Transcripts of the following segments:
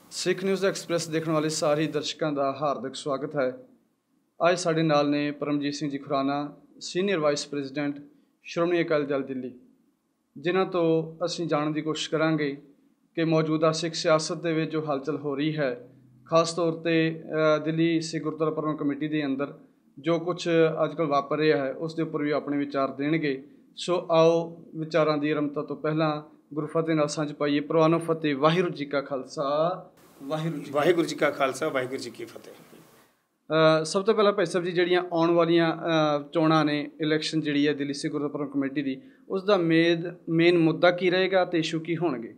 ਸਿੱਖ news express ਦੇਖਣ ਵਾਲੇ ਸਾਰੇ ਦਰਸ਼ਕਾਂ ਦਾ ਹਾਰਦਿਕ ਸਵਾਗਤ ਹੈ। ਅੱਜ ਸਾਡੇ ਨਾਲ ਨੇ Paramjit Singh ji Khurana, senior vice president Shiromani Akali Dal Delhi, ਜਿਨ੍ਹਾਂ ਤੋਂ ਅਸੀਂ ਜਾਣਨ ਦੀ ਕੋਸ਼ਿਸ਼ ਕਰਾਂਗੇ ਕਿ ਮੌਜੂਦਾ ਸਿੱਖ ਸਿਆਸਤ ਦੇ ਵਿੱਚ ਜੋ ਹਲਚਲ ਹੋ ਰਹੀ ਹੈ, ਖਾਸ ਤੌਰ 'ਤੇ ਦਿੱਲੀ ਸਿੱਖ ਗੁਰਦੁਆਰਾ ਪ੍ਰਬੰਧਕ ਕਮੇਟੀ ਦੇ ਅੰਦਰ ਜੋ ਕੁਛ ਅੱਜ ਕੱਲ੍ਹ ਵਾਪਰ ਰਿਹਾ ਹੈ, ਉਸ ਦੇ ਉੱਪਰ ਵੀ ਆਪਣੇ ਵਿਚਾਰ ਦੇਣਗੇ। ਸੋ ਆਓ ਵਿਚਾਰਾਂ ਦੀ ਆਰੰਭਤਾ ਤੋਂ ਪਹਿਲਾਂ ਗੁਰੂ ਫਤਿਹ ਨਾਲ ਸਾਂਝ ਪਾਈਏ। ਪ੍ਰਵਾਨੋ ਫਤਿਹ। ਵਾਹਿਗੁਰੂ ਜੀ ਕਾ ਖਾਲਸਾ, ਵਾਹਿਗੁਰੂ ਜੀ ਕਾ ਖਾਲਸਾ, ਵਾਹਿਗੁਰੂ ਜੀ ਕੀ ਫਤਿਹ। ਸਭ ਤੋਂ ਪਹਿਲਾਂ ਭਾਈ ਸਾਹਿਬ ਜੀ, ਜਿਹੜੀਆਂ ਆਉਣ ਵਾਲੀਆਂ ਚੋਣਾਂ ਨੇ, ਇਲੈਕਸ਼ਨ ਜਿਹੜੀ ਹੈ ਦਿੱਲੀ ਸਿੱਖ ਗੁਰਦੁਆਰਾ ਪ੍ਰਬੰਧਕ ਕਮੇਟੀ ਦੀ, ਉਸ ਦਾ ਮੇਨ ਮੁੱਦਾ ਕੀ ਰਹੇਗਾ ਅਤੇ ਇਸ਼ੂ ਕੀ ਹੋਣਗੇ?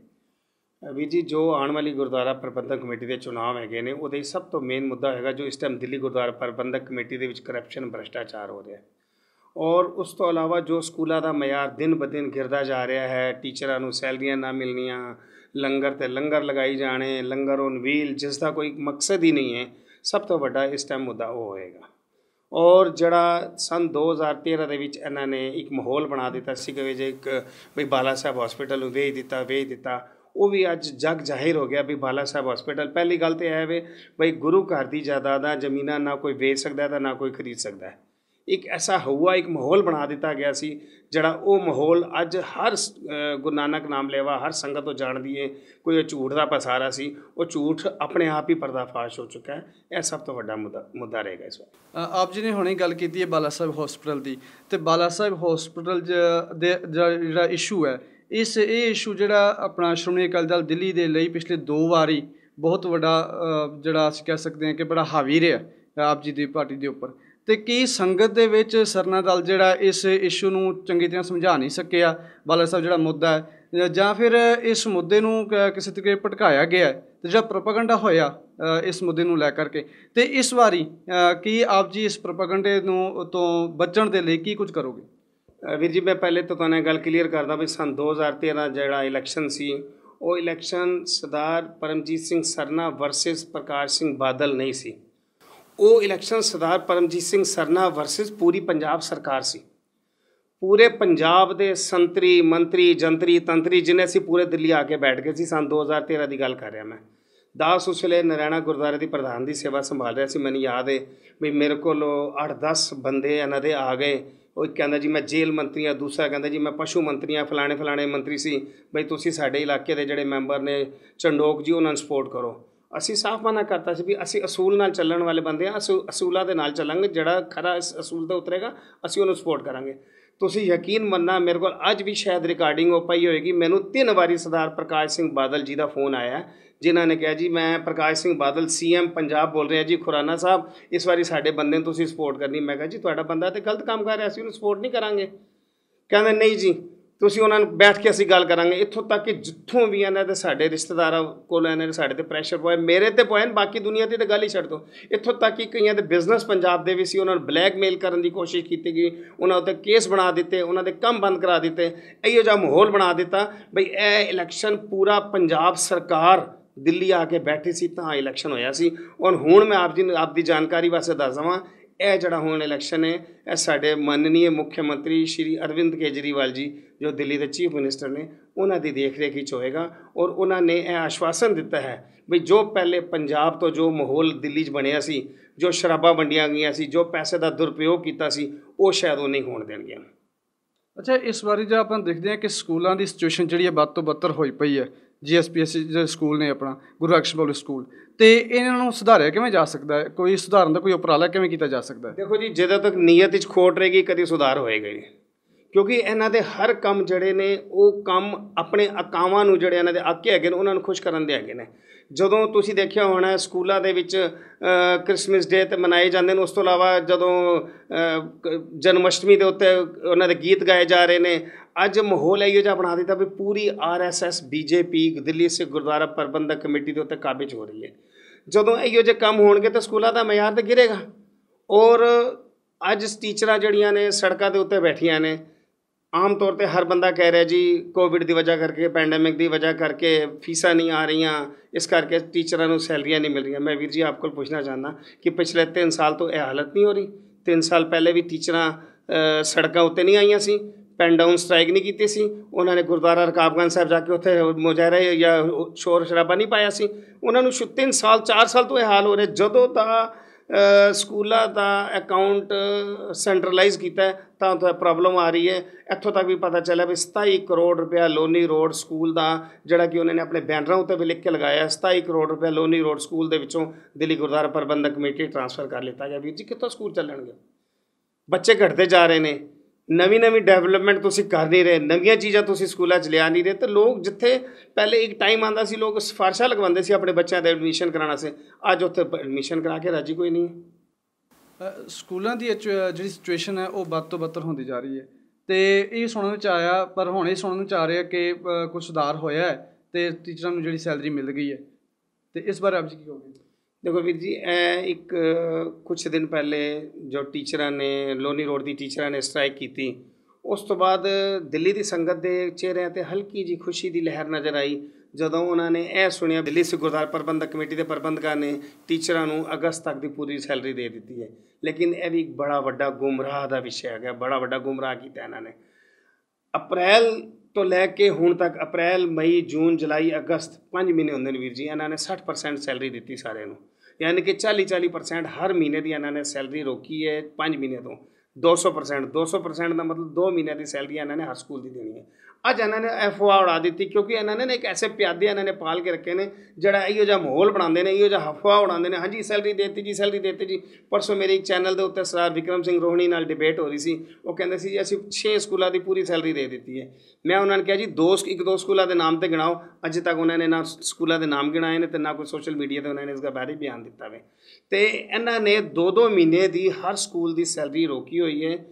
ਵੀਰ ਜੀ, ਜੋ ਆਉਣ ਵਾਲੀ ਗੁਰਦੁਆਰਾ ਪ੍ਰਬੰਧਕ ਕਮੇਟੀ ਦੇ ਚੁਣਾਵ ਹੈਗੇ ਨੇ, ਉਹਦੇ ਸਭ ਤੋਂ ਮੇਨ ਮੁੱਦਾ ਹੈਗਾ ਜੋ ਇਸ ਟਾਈਮ ਦਿੱਲੀ ਗੁਰਦੁਆਰਾ ਪ੍ਰਬੰਧਕ ਕਮੇਟੀ ਦੇ ਵਿੱਚ ਕਰਪਸ਼ਨ, ਭ੍ਰਿਸ਼ਟਾਚਾਰ ਹੋ ਰਿਹਾ ਹੈ। ਔਰ ਉਸ ਤੋਂ ਇਲਾਵਾ ਜੋ ਸਕੂਲਾਂ ਦਾ ਮਿਆਰ ਦਿਨ ਬ ਦਿਨ ਗਿਰਦਾ ਜਾ ਰਿਹਾ ਹੈ, ਟੀਚਰਾਂ ਨੂੰ ਸੈਲਰੀਆਂ ਨਾ ਮਿਲਣੀਆਂ, ਲੰਗਰ ਤੇ ਲੰਗਰ ਲਗਾਈ ਜਾਣੇ, ਲੰਗਰ ਔਨ ਵੀਲ, ਜਿਸ ਦਾ ਕੋਈ ਮਕਸਦ ਹੀ ਨਹੀਂ ਹੈ, ਸਭ ਤੋਂ ਵੱਡਾ ਇਸ ਟਾਈਮ ਮੁੱਦਾ ਉਹ ਹੋਏਗਾ। ਔਰ ਜਿਹੜਾ ਸੰਨ 2013 ਦੇ ਵਿੱਚ ਇਹਨਾਂ ਨੇ ਇੱਕ ਮਾਹੌਲ ਬਣਾ ਦਿੱਤਾ ਸੀ ਕਿ ਜੇ ਬਈ ਬਾਲਾ ਸਾਹਿਬ ਹਸਪੀਟਲ ਨੂੰ ਵੇਚ ਦਿੱਤਾ, ਉਹ ਵੀ ਅੱਜ ਜਗ ਜ਼ਾਹਿਰ ਹੋ ਗਿਆ ਵੀ ਬਾਲਾ ਸਾਹਿਬ ਹਸਪੀਟਲ, ਪਹਿਲੀ ਗੱਲ ਤਾਂ ਇਹ ਵੇ ਬਈ ਗੁਰੂ ਘਰ ਦੀ ਜਾਇਦਾਦਾਂ ਜ਼ਮੀਨਾਂ ਨਾ ਕੋਈ ਵੇਚ ਸਕਦਾ ਤਾਂ ਨਾ ਕੋਈ ਖਰੀਦ ਸਕਦਾ। ਇੱਕ ਐਸਾ ਹਊਆ, ਇੱਕ ਮਾਹੌਲ ਬਣਾ ਦਿੱਤਾ ਗਿਆ ਸੀ, ਜਿਹੜਾ ਉਹ ਮਾਹੌਲ ਅੱਜ ਹਰ ਗੁਰੂ ਨਾਨਕ ਨਾਮ ਲੈਵਾ ਹਰ ਸੰਗਤ ਤੋਂ ਜਾਣਦੀ ਹੈ। ਕੋਈ ਉਹ ਝੂਠ ਦਾ ਪਸਾਰਾ ਸੀ, ਉਹ ਝੂਠ ਆਪਣੇ ਆਪ ਹੀ ਪਰਦਾਫਾਸ਼ ਹੋ ਚੁੱਕਾ ਹੈ। ਇਹ ਸਭ ਤੋਂ ਵੱਡਾ ਮੁੱਦਾ ਰਹੇਗਾ ਇਸ ਵਾਰ। ਆਪ ਜੀ ਨੇ ਹੁਣੇ ਗੱਲ ਕੀਤੀ ਹੈ ਬਾਲਾ ਸਾਹਿਬ ਹਸਪੀਟਲ ਦੀ, ਅਤੇ ਬਾਲਾ ਸਾਹਿਬ ਹਸਪੀਟਲ ਦੇ ਜਿਹੜਾ ਇਸ਼ੂ ਹੈ, ਇਹ ਇਸ਼ੂ ਜਿਹੜਾ ਆਪਣਾ ਸ਼੍ਰੋਮਣੀ ਅਕਾਲੀ ਦਲ ਦਿੱਲੀ ਦੇ ਲਈ ਪਿਛਲੇ 2 ਵਾਰੀ ਬਹੁਤ ਵੱਡਾ ਜਿਹੜਾ ਅਸੀਂ ਕਹਿ ਸਕਦੇ ਹਾਂ ਕਿ ਬੜਾ ਹਾਵੀ ਰਿਹਾ ਆਪ ਜੀ ਦੀ ਪਾਰਟੀ ਦੇ ਉੱਪਰ। ਅਤੇ ਕੀ ਸੰਗਤ ਦੇ ਵਿੱਚ ਸਰਨਾ ਦਲ ਜਿਹੜਾ ਇਸ ਇਸ਼ੂ ਨੂੰ ਚੰਗੀ ਤਰ੍ਹਾਂ ਸਮਝਾ ਨਹੀਂ ਸਕਿਆ, ਬਾਲਾ ਸਾਹਿਬ ਜਿਹੜਾ ਮੁੱਦਾ ਹੈ, ਜਾਂ ਫਿਰ ਇਸ ਮੁੱਦੇ ਨੂੰ ਕਿਸੇ ਤਰੀਕੇ ਭਟਕਾਇਆ ਗਿਆ ਹੈ, ਅਤੇ ਜਿਹੜਾ ਪ੍ਰੋਪੇਗੈਂਡਾ ਹੋਇਆ ਇਸ ਮੁੱਦੇ ਨੂੰ ਲੈ ਕਰਕੇ, ਅਤੇ ਇਸ ਵਾਰੀ ਕੀ ਆਪ ਜੀ ਇਸ ਪ੍ਰੋਪੇਗੈਂਡੇ ਤੋਂ ਬਚਣ ਦੇ ਲਈ ਕੀ ਕੁਝ ਕਰੋਗੇ? ਵੀਰ ਜੀ, ਮੈਂ ਪਹਿਲੇ ਤੋਂ ਤੁਹਾਨੂੰ ਗੱਲ ਕਲੀਅਰ ਕਰਦਾ ਵੀ ਸੰਨ 2013 ਜਿਹੜਾ ਇਲੈਕਸ਼ਨ ਸੀ, ਉਹ ਇਲੈਕਸ਼ਨ ਸਰਦਾਰ ਪਰਮਜੀਤ ਸਿੰਘ ਸਰਨਾ ਵਰਸਸ ਪ੍ਰਕਾਸ਼ ਸਿੰਘ ਬਾਦਲ ਨਹੀਂ ਸੀ। ਉਹ ਇਲੈਕਸ਼ਨ ਸਰਦਾਰ ਪਰਮਜੀਤ ਸਿੰਘ ਸਰਨਾ ਵਰਸਸ ਪੂਰੀ ਪੰਜਾਬ ਸਰਕਾਰ ਸੀ। ਪੂਰੇ ਪੰਜਾਬ ਦੇ ਸੰਤਰੀ, ਮੰਤਰੀ, ਜੰਤਰੀ, ਤੰਤਰੀ ਜਿੰਨੇ ਸੀ, ਪੂਰੇ ਦਿੱਲੀ ਆ ਕੇ ਬੈਠ ਗਏ ਸੀ। ਸੰਨ 2013 ਦੀ ਗੱਲ ਕਰ ਰਿਹਾ ਮੈਂ। ਦਾਸ ਉਸ ਵੇਲੇ ਨਰਾਇਣਾ ਗੁਰਦੁਆਰੇ ਦੀ ਪ੍ਰਧਾਨ ਦੀ ਸੇਵਾ ਸੰਭਾਲ ਰਿਹਾ ਸੀ। ਮੈਨੂੰ ਯਾਦ ਹੈ ਵੀ ਮੇਰੇ ਕੋਲ 8-10 ਬੰਦੇ ਇਹਨਾਂ ਦੇ ਆ ਗਏ। ਉਹ ਕਹਿੰਦਾ ਜੀ ਮੈਂ ਜੇਲ੍ਹ ਮੰਤਰੀ ਹਾਂ, ਦੂਸਰਾ ਕਹਿੰਦਾ ਜੀ ਮੈਂ ਪਸ਼ੂ ਮੰਤਰੀ ਹਾਂ, ਫਲਾਣੇ ਮੰਤਰੀ ਸੀ, ਬਈ ਤੁਸੀਂ ਸਾਡੇ ਇਲਾਕੇ ਦੇ ਜਿਹੜੇ ਮੈਂਬਰ ਨੇ ਚੰਡੋਕ ਜੀ, ਉਹਨਾਂ ਨੂੰ ਸਪੋਰਟ ਕਰੋ। ਅਸੀਂ ਸਾਫ਼ ਮਨਾ ਕਰਤਾ ਸੀ ਵੀ ਅਸੀਂ ਅਸੂਲ ਨਾਲ ਚੱਲਣ ਵਾਲੇ ਬੰਦੇ ਹਾਂ, ਅਸੂਲਾਂ ਦੇ ਨਾਲ ਚੱਲਾਂਗੇ। ਜਿਹੜਾ ਖਰਾ ਇਸ ਅਸੂਲ 'ਤੇ ਉਤਰੇਗਾ ਅਸੀਂ ਉਹਨੂੰ ਸਪੋਰਟ ਕਰਾਂਗੇ। ਤੁਸੀਂ ਯਕੀਨ ਮੰਨਣਾ, ਮੇਰੇ ਕੋਲ ਅੱਜ ਵੀ ਸ਼ਾਇਦ ਰਿਕਾਰਡਿੰਗ ਹੋ ਪਈ ਹੋਏਗੀ, ਮੈਨੂੰ 3 ਵਾਰੀ ਸਰਦਾਰ ਪ੍ਰਕਾਸ਼ ਸਿੰਘ ਬਾਦਲ ਜੀ ਦਾ ਫੋਨ ਆਇਆ, ਜਿਨ੍ਹਾਂ ਨੇ ਕਿਹਾ ਜੀ ਮੈਂ ਪ੍ਰਕਾਸ਼ ਸਿੰਘ ਬਾਦਲ CM ਪੰਜਾਬ ਬੋਲ ਰਿਹਾ ਜੀ, ਖੁਰਾਨਾ ਸਾਹਿਬ ਇਸ ਵਾਰੀ ਸਾਡੇ ਬੰਦੇ ਨੂੰ ਤੁਸੀਂ ਸਪੋਰਟ ਕਰਨੀ। ਮੈਂ ਕਿਹਾ ਜੀ ਤੁਹਾਡਾ ਬੰਦਾ ਤਾਂ ਗਲਤ ਕੰਮ ਕਰ ਰਿਹਾ, ਅਸੀਂ ਉਹਨੂੰ ਸਪੋਰਟ ਨਹੀਂ ਕਰਾਂਗੇ। ਕਹਿੰਦੇ ਨਹੀਂ ਜੀ, ਤੁਸੀਂ ਉਹਨਾਂ ਨੂੰ ਬੈਠ ਕੇ ਅਸੀਂ ਗੱਲ ਕਰਾਂਗੇ। ਇੱਥੋਂ ਤੱਕ ਕਿ ਜਿੱਥੋਂ ਵੀ ਇਹਨਾਂ ਦੇ ਸਾਡੇ ਰਿਸ਼ਤੇਦਾਰਾਂ ਕੋਲ ਇਹਨਾਂ ਨੇ ਸਾਡੇ 'ਤੇ ਪ੍ਰੈਸ਼ਰ ਪਾਇਆ, ਮੇਰੇ 'ਤੇ ਪਾਇਆ, ਬਾਕੀ ਦੁਨੀਆ 'ਤੇ ਤਾਂ ਗੱਲ ਹੀ ਛੱਡ ਦਿਓ। ਇੱਥੋਂ ਤੱਕ ਕਿ ਕਈਆਂ ਦੇ ਬਿਜ਼ਨਸ ਪੰਜਾਬ ਦੇ ਵੀ ਸੀ, ਉਹਨਾਂ ਨੂੰ ਬਲੈਕਮੇਲ ਕਰਨ ਦੀ ਕੋਸ਼ਿਸ਼ ਕੀਤੀ ਗਈ, ਉਹਨਾਂ ਉੱਤੇ ਕੇਸ ਬਣਾ ਦਿੱਤੇ, ਉਹਨਾਂ ਦੇ ਕੰਮ ਬੰਦ ਕਰਾ ਦਿੱਤੇ। ਇਹੋ ਜਿਹਾ ਮਾਹੌਲ ਬਣਾ ਦਿੱਤਾ ਬਈ ਇਹ ਇਲੈਕਸ਼ਨ ਪੂਰਾ ਪੰਜਾਬ ਸਰਕਾਰ ਦਿੱਲੀ ਆ ਕੇ ਬੈਠੀ ਸੀ ਤਾਂ ਇਲੈਕਸ਼ਨ ਹੋਇਆ ਸੀ। ਔਰ ਹੁਣ ਮੈਂ ਆਪ ਦੀ ਜਾਣਕਾਰੀ ਵਾਸਤੇ ਦੱਸ ਦੇਵਾਂ, ਇਹ ਜਿਹੜਾ ਹੁਣ ਇਲੈਕਸ਼ਨ ਹੈ, ਇਹ ਸਾਡੇ ਮਾਨਨੀय ਮੁੱਖ ਮੰਤਰੀ ਸ਼੍ਰੀ ਅਰਵਿੰਦ ਕੇਜਰੀਵਾਲ ਜੀ, ਜੋ ਦਿੱਲੀ ਦੇ ਚੀਫ ਮਿਨਿਸਟਰ ਨੇ, ਉਹਨਾਂ ਦੀ ਦੇਖ ਰੇਖ ਵਿੱਚ ਹੋਏਗਾ। ਔਰ ਉਹਨਾਂ ਨੇ ਇਹ ਆਸ਼ਵਾਸਨ ਦਿੱਤਾ ਹੈ ਵੀ ਜੋ ਪਹਿਲੇ ਪੰਜਾਬ ਤੋਂ ਜੋ ਮਾਹੌਲ ਦਿੱਲੀ 'ਚ ਬਣਿਆ ਸੀ, ਜੋ ਸ਼ਰਾਬਾਂ ਵੰਡੀਆਂ ਗਈਆਂ ਸੀ, ਜੋ ਪੈਸੇ ਦਾ ਦੁਰਉਪਯੋਗ ਕੀਤਾ ਸੀ, ਉਹ ਸ਼ਾਇਦ ਉਹ ਨਹੀਂ ਹੋਣ ਦੇਣਗੇ। ਅੱਛਾ, ਇਸ ਵਾਰੀ ਜੇ ਆਪਾਂ ਦੇਖਦੇ ਹਾਂ ਕਿ ਸਕੂਲਾਂ ਦੀ ਸਿਚੁਏਸ਼ਨ ਜਿਹੜੀ ਹੈ ਵੱਧ ਤੋਂ ਬੱਤਰ ਹੋਈ ਪਈ ਹੈ। GSPSC ਜਿਹੜੇ ਸਕੂਲ ਨੇ, ਆਪਣਾ ਗੁਰੂ ਬਖਸ਼ ਪਬਲਿਕ ਸਕੂਲ, ਅਤੇ ਇਹਨਾਂ ਨੂੰ ਸੁਧਾਰਿਆ ਕਿਵੇਂ ਜਾ ਸਕਦਾ ਹੈ? ਕੋਈ ਸੁਧਾਰਨ ਦਾ ਕੋਈ ਉਪਰਾਲਾ ਕਿਵੇਂ ਕੀਤਾ ਜਾ ਸਕਦਾ ਹੈ? ਦੇਖੋ ਜੀ, ਜਦੋਂ ਤੱਕ ਨੀਅਤ ਵਿੱਚ ਖੋਟ ਰਹੇਗੀ ਕਦੀ ਸੁਧਾਰ ਹੋਏਗਾ ਹੀ, ਕਿਉਂਕਿ ਇਹਨਾਂ ਦੇ ਹਰ ਕੰਮ ਜਿਹੜੇ ਨੇ, ਉਹ ਕੰਮ ਆਪਣੇ ਅਕਾਵਾਂ ਨੂੰ, ਜਿਹੜੇ ਇਹਨਾਂ ਦੇ ਆਕੇ ਹੈਗੇ ਨੇ, ਉਹਨਾਂ ਨੂੰ ਖੁਸ਼ ਕਰਨ ਦੇ ਹੈਗੇ ਨੇ। ਜਦੋਂ ਤੁਸੀਂ ਦੇਖਿਆ ਹੋਣਾ ਸਕੂਲਾਂ ਦੇ ਵਿੱਚ ਕ੍ਰਿਸਮਸ ਡੇ 'ਤੇ ਮਨਾਏ ਜਾਂਦੇ ਨੇ, ਉਸ ਤੋਂ ਇਲਾਵਾ ਜਦੋਂ ਜਨਮ ਅਸ਼ਟਮੀ ਦੇ ਉੱਤੇ ਉਹਨਾਂ ਦੇ ਗੀਤ ਗਾਏ ਜਾ ਰਹੇ ਨੇ। ਅੱਜ ਮਾਹੌਲ ਇਹੋ ਜਿਹਾ ਬਣਾ ਦਿੱਤਾ ਵੀ ਪੂਰੀ RSS BJP Delhi Sikh Gurdwara Prabandhak committee ਦੇ ਉੱਤੇ ਕਾਬਜ਼ ਹੋ ਰਹੀ ਹੈ। ਜਦੋਂ ਇਹੋ ਜਿਹੇ ਕੰਮ ਹੋਣਗੇ ਤਾਂ ਸਕੂਲਾਂ ਦਾ ਮਿਆਰ ਤਾਂ ਗਿਰੇਗਾ। ਔਰ ਅੱਜ ਟੀਚਰਾਂ ਜਿਹੜੀਆਂ ਨੇ ਸੜਕਾਂ ਦੇ ਉੱਤੇ ਬੈਠੀਆਂ ਨੇ, ਆਮ ਤੌਰ 'ਤੇ ਹਰ ਬੰਦਾ ਕਹਿ ਰਿਹਾ ਜੀ ਕੋਵਿਡ ਦੀ ਵਜ੍ਹਾ ਕਰਕੇ, ਪੈਂਡੈਮਿਕ ਦੀ ਵਜ੍ਹਾ ਕਰਕੇ ਫੀਸਾਂ ਨਹੀਂ ਆ ਰਹੀਆਂ, ਇਸ ਕਰਕੇ ਟੀਚਰਾਂ ਨੂੰ ਸੈਲਰੀਆਂ ਨਹੀਂ ਮਿਲ ਰਹੀਆਂ। ਮੈਂ ਵੀਰ ਜੀ ਆਪ ਕੋਲ ਪੁੱਛਣਾ ਚਾਹੁੰਦਾ ਕਿ ਪਿਛਲੇ 3 ਸਾਲ ਤੋਂ ਇਹ ਹਾਲਤ ਨਹੀਂ ਹੋ ਰਹੀ? 3 ਸਾਲ ਪਹਿਲੇ ਵੀ ਟੀਚਰਾਂ ਸੜਕਾਂ ਉੱਤੇ ਨਹੀਂ ਆਈਆਂ ਸੀ? ਪੈਨ ਡਾਊਨ ਸਟ੍ਰਾਈਕ ਨਹੀਂ ਕੀਤੀ ਸੀ, ਉਹਨਾਂ ਨੇ ਗੁਰਦੁਆਰਾ ਰਕਾਬਗੰਜ ਸਾਹਿਬ ਜਾ ਕੇ ਉੱਥੇ ਮੁਜ਼ਾਹਰਾ ਜਾਂ ਸ਼ੋਰ ਸ਼ਰਾਬਾ ਨਹੀਂ ਪਾਇਆ ਸੀ। ਉਹਨਾਂ ਨੂੰ 3 ਸਾਲ 4 ਸਾਲ ਤੋਂ ਇਹ ਹਾਲ ਹੋ ਰਿਹਾ। ਜਦੋਂ ਦਾ ਸਕੂਲਾਂ ਦਾ ਅਕਾਊਂਟ ਸੈਂਟਰਲਾਈਜ਼ ਕੀਤਾ ਤਾਂ ਉੱਥੇ ਪ੍ਰੋਬਲਮ ਆ ਰਹੀ ਹੈ। ਇੱਥੋਂ ਤੱਕ ਵੀ ਪਤਾ ਚੱਲਿਆ ਵੀ 27 ਕਰੋੜ ਰੁਪਇਆ ਲੋਨੀ ਰੋਡ ਸਕੂਲ ਦਾ, ਜਿਹੜਾ ਕਿ ਉਹਨਾਂ ਨੇ ਆਪਣੇ ਬੈਨਰਾਂ ਉੱਤੇ ਵੀ ਲਿਖ ਕੇ ਲਗਾਇਆ, 27 ਕਰੋੜ ਰੁਪਇਆ ਲੋਨੀ ਰੋਡ ਸਕੂਲ ਦੇ ਵਿੱਚੋਂ ਦਿੱਲੀ ਗੁਰਦੁਆਰਾ ਪ੍ਰਬੰਧਕ ਕਮੇਟੀ ਟ੍ਰਾਂਸਫਰ ਕਰ ਲਿੱਤਾ ਗਿਆ। ਵੀਰ ਜੀ ਕਿੱਥੋਂ ਸਕੂਲ ਚੱਲਣਗੇ? ਬੱਚੇ ਘਟਦੇ ਜਾ ਰਹੇ ਨੇ, ਨਵੀਂ ਡਿਵੈਲਪਮੈਂਟ ਤੁਸੀਂ ਕਰ ਨਹੀਂ ਰਹੇ, ਨਵੀਆਂ ਚੀਜ਼ਾਂ ਤੁਸੀਂ ਸਕੂਲਾਂ 'ਚ ਲਿਆ ਨਹੀਂ ਰਹੇ। ਤੇ ਲੋਕ ਜਿੱਥੇ ਪਹਿਲੇ ਇੱਕ ਟਾਈਮ ਆਉਂਦਾ ਸੀ ਲੋਕ ਸਿਫਾਰਸ਼ਾਂ ਲਗਵਾਉਂਦੇ ਸੀ ਆਪਣੇ ਬੱਚਿਆਂ ਦੇ ਐਡਮਿਸ਼ਨ ਕਰਾਉਣ ਵਾਸਤੇ, ਅੱਜ ਉੱਥੇ ਐਡਮਿਸ਼ਨ ਕਰਾ ਕੇ ਰਾਜੀ ਕੋਈ ਨਹੀਂ ਹੈ। ਸਕੂਲਾਂ ਦੀ ਜਿਹੜੀ ਸਿਚੁਏਸ਼ਨ ਹੈ ਉਹ ਵੱਧ ਤੋਂ ਬੱਤਰ ਹੁੰਦੀ ਜਾ ਰਹੀ ਹੈ ਅਤੇ ਇਹ ਸੁਣਨ ਵਿੱਚ ਆਇਆ, ਪਰ ਹੁਣ ਇਹ ਸੁਣਨ ਵਿੱਚ ਆ ਰਿਹਾ ਕਿ ਕੁਝ ਸੁਧਾਰ ਹੋਇਆ ਹੈ ਅਤੇ ਟੀਚਰਾਂ ਨੂੰ ਜਿਹੜੀ ਸੈਲਰੀ ਮਿਲ ਗਈ ਹੈ, ਅਤੇ ਇਸ ਬਾਰੇ ਆਪ ਜੀ ਕੀ ਕਹੋਗੇ? ਦੇਖੋ ਵੀਰ ਜੀ, ਇੱਕ ਕੁਛ ਦਿਨ ਪਹਿਲੇ ਜੋ ਟੀਚਰਾਂ ਨੇ ਲੋਨੀ ਰੋਡ ਦੀ ਟੀਚਰਾਂ ਨੇ ਸਟ੍ਰਾਈਕ ਕੀਤੀ, ਉਸ ਤੋਂ ਬਾਅਦ ਦਿੱਲੀ ਦੀ ਸੰਗਤ ਦੇ ਚਿਹਰਿਆਂ 'ਤੇ ਹਲਕੀ ਜਿਹੀ ਖੁਸ਼ੀ ਦੀ ਲਹਿਰ ਨਜ਼ਰ ਆਈ ਜਦੋਂ ਉਹਨਾਂ ਨੇ ਇਹ ਸੁਣਿਆ ਦਿੱਲੀ ਸਿੱਖ ਗੁਰਦੁਆਰਾ ਪ੍ਰਬੰਧਕ ਕਮੇਟੀ ਦੇ ਪ੍ਰਬੰਧਕਾਂ ਨੇ ਟੀਚਰਾਂ ਨੂੰ ਅਗਸਤ ਤੱਕ ਦੀ ਪੂਰੀ ਸੈਲਰੀ ਦੇ ਦਿੱਤੀ ਹੈ। ਲੇਕਿਨ ਇਹ ਵੀ ਇੱਕ ਬੜਾ ਵੱਡਾ ਗੁੰਮਰਾਹ ਦਾ ਵਿਸ਼ਾ ਹੈਗਾ, ਬੜਾ ਵੱਡਾ ਗੁੰਮਰਾਹ ਕੀਤਾ ਇਹਨਾਂ ਨੇ। ਅਪ੍ਰੈਲ ਤੋਂ ਲੈ ਕੇ ਹੁਣ ਤੱਕ, ਅਪ੍ਰੈਲ, ਮਈ, ਜੂਨ, ਜੁਲਾਈ, ਅਗਸਤ 5 ਮਹੀਨੇ ਹੁੰਦੇ ਨੇ ਵੀਰ ਜੀ, ਇਹਨਾਂ ਨੇ 60% ਸੈਲਰੀ ਦਿੱਤੀ ਸਾਰਿਆਂ ਨੂੰ, ਯਾਨੀ ਕਿ 40% ਹਰ ਮਹੀਨੇ ਦੀ ਇਹਨਾਂ ਨੇ ਸੈਲਰੀ ਰੋਕੀ ਹੈ 5 ਮਹੀਨੇ ਤੋਂ। 200% ਦਾ ਮਤਲਬ 2 ਮਹੀਨਿਆਂ ਦੀ ਸੈਲਰੀ ਇਹਨਾਂ ਨੇ ਹਰ ਸਕੂਲ ਦੀ ਦੇਣੀ ਹੈ। ਅੱਜ ਇਹਨਾਂ ਨੇ ਅਫਵਾਹ ਉਡਾ ਦਿੱਤੀ ਕਿਉਂਕਿ ਇਹਨਾਂ ਨੇ ਇੱਕ ਐਸੇ ਪਿਆਦੇ ਇਹਨਾਂ ਨੇ ਪਾਲ ਕੇ ਰੱਖੇ ਨੇ ਜਿਹੜਾ ਇਹੋ ਜਿਹਾ ਮਾਹੌਲ ਬਣਾਉਂਦੇ ਨੇ, ਇਹੋ ਜਿਹਾ ਅਫਵਾਹ ਉਡਾਉਂਦੇ ਨੇ, ਹਾਂਜੀ ਸੈਲਰੀ ਦੇਤੀ ਜੀ, ਸੈਲਰੀ ਦੇਤੀ ਜੀ। ਪਰਸੋਂ ਮੇਰੇ ਇੱਕ ਚੈਨਲ ਦੇ ਉੱਤੇ ਸਰਦਾਰ ਵਿਕਰਮ ਸਿੰਘ ਰੋਹਣੀ ਨਾਲ ਡਿਬੇਟ ਹੋ ਰਹੀ ਸੀ, ਉਹ ਕਹਿੰਦੇ ਸੀ ਜੀ ਅਸੀਂ 6 ਸਕੂਲਾਂ ਦੀ ਪੂਰੀ ਸੈਲਰੀ ਦੇ ਦਿੱਤੀ ਹੈ। ਮੈਂ ਉਹਨਾਂ ਨੇ ਕਿਹਾ ਜੀ 1-2 ਸਕੂਲਾਂ ਦੇ ਨਾਮ 'ਤੇ ਗਿਣਾਓ। ਅੱਜ ਤੱਕ ਉਹਨਾਂ ਨੇ ਨਾ ਸਕੂਲਾਂ ਦੇ ਨਾਮ ਗਿਣਾਏ ਨੇ ਅਤੇ ਨਾ ਕੋਈ ਸੋਸ਼ਲ ਮੀਡੀਆ 'ਤੇ ਉਹਨਾਂ ਨੇ ਇਸ ਦਾ ਬਾਰੇ ਬਿਆਨ ਦਿੱਤਾ ਵੇ। ਅਤੇ ਇਹਨਾਂ ਨੇ 2-2 ਮਹੀਨੇ ਦੀ ਹਰ ਸਕੂਲ ਦੀ ਸੈਲਰੀ ਰੋਕੀ ਹੋਈ ਹੈ।